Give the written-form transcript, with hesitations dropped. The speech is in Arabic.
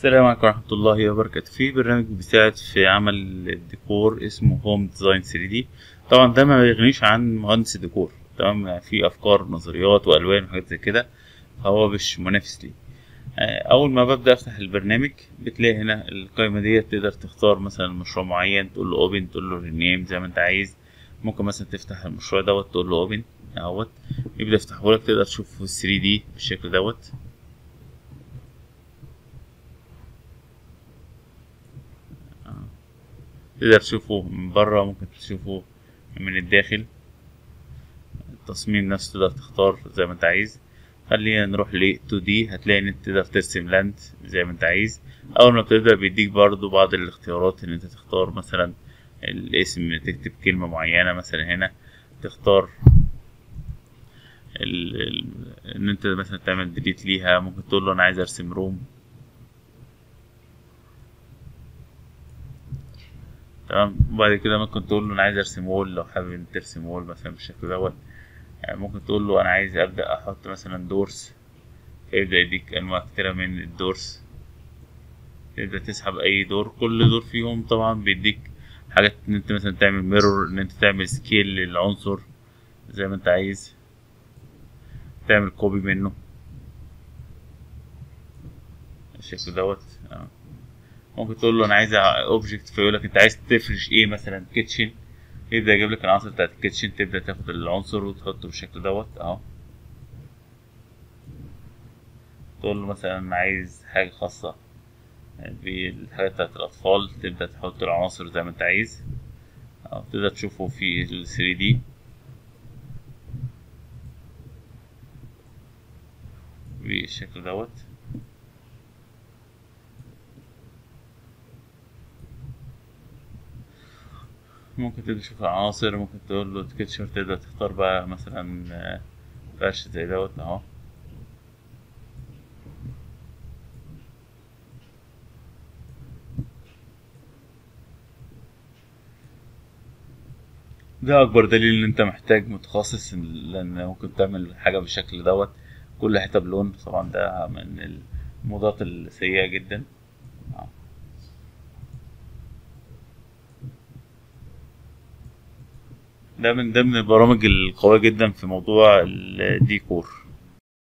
السلام عليكم ورحمة الله وبركاته. في برنامج بيساعد في عمل الديكور اسمه هوم ديزاين 3D. طبعا ده ما يغنيش عن مهندس الديكور، تمام؟ يعني في أفكار نظريات وألوان وحاجات زي كده، فهو مش منافس ليه. أول ما ببدأ أفتح البرنامج بتلاقي هنا القائمة دي، تقدر تختار مثلا مشروع معين، تقول له اوبن، تقول له رينيم زي ما انت عايز. ممكن مثلا تفتح المشروع دوت تقول له اوبن اهوت، يبدأ يفتحه لك. تقدر تشوفه 3D بالشكل دوت. تقدر تشوفه من بره، ممكن تشوفه من الداخل. التصميم نفسه تقدر تختار زي ما انت عايز. خلينا نروح ل 2D. هتلاقي ان انت تقدر ترسم لاند زي ما انت عايز. اول ما بتبدأ بيديك برضو بعض الاختيارات، ان انت تختار مثلا الاسم، تكتب كلمة معينة مثلا هنا. تختار ان انت مثلا تعمل ديليت ليها. ممكن تقول له انا عايز ارسم روم، تمام؟ وبعد كده ممكن تقول له انا عايز ارسم وول، لو حابب ان ترسم وول مثلا بالشكل دوت. يعني ممكن تقول له انا عايز ابدا احط مثلا دورس، فيبدا يديك انواع كتيره من الدورس. تبدا تسحب اي دور، كل دور فيهم طبعا بيديك حاجات، ان انت مثلا تعمل ميرور، ان انت تعمل سكيل للعنصر زي ما انت عايز، تعمل كوبي منه بالشكل دوت. ممكن تقول له انا عايز اوبجكت، فيقول لك انت عايز تفرش ايه، مثلا كيتشن، يبدا يجيب لك العناصر بتاعت الكيتشن. تبدا تاخد العنصر وتحطه بالشكل دوت اهو. تقول له مثلا انا عايز حاجه خاصه بالحاجات بتاعت الأطفال، تبدأ تحط العناصر زي ما أنت عايز، أو تقدر تشوفه في ال 3D بالشكل دوت. ممكن تبدأ تشوف العناصر، ممكن تقول له سكتشر، تقدر تختار بقى مثلا فرش زي دوت أهو. ده أكبر دليل إن أنت محتاج متخصص، لأن ممكن تعمل حاجة بالشكل دوت كل حتة بلون. طبعا ده من الموضات السيئة جدا. ده من ضمن البرامج القوية جدا في موضوع الديكور.